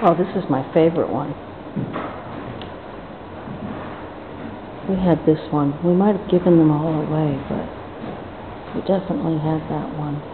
Oh, this is my favorite one. We had this one. We might have given them all away, but we definitely had that one.